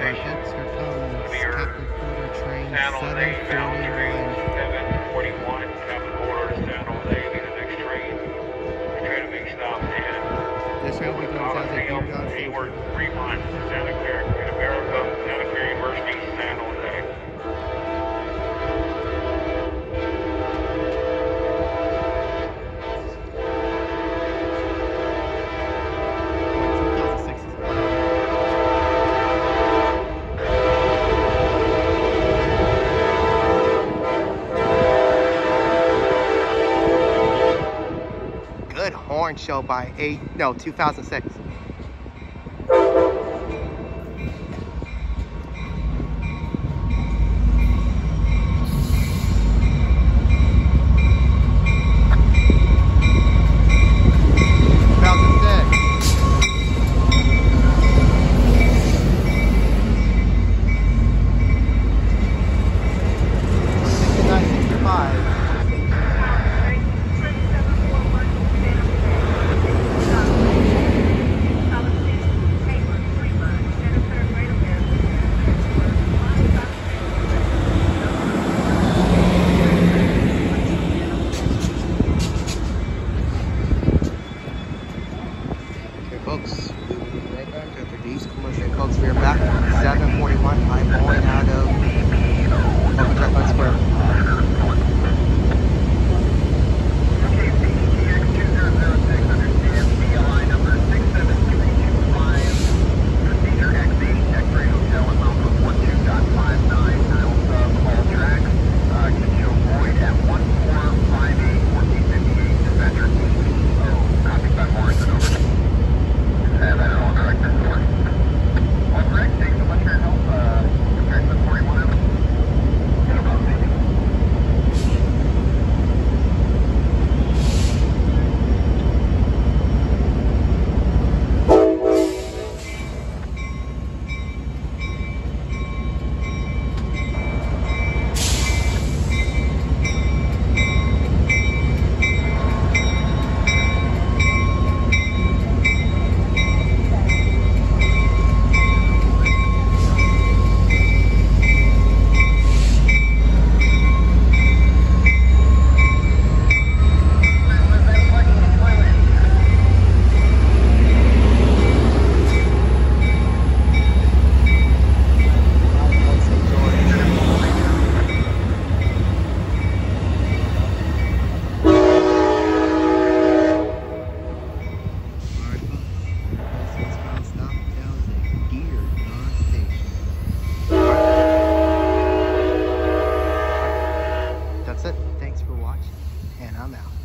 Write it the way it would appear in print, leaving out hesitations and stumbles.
station. Here comes Captain Porter train San Jose bound train 741. 741. Captain Porter to San Jose. Be the next train. The train to make stop in This train will be going south to Coliseum, Beaver Hayward, Station. Fremont, Santa Clara, in America, Santa Clara University, San Jose. Good horn show by 2006. Folks, we will be right back after these commercial. Folks, we are back. 7:41. I'm going out of Open Track Square. That's it. Thanks for watching, and I'm out.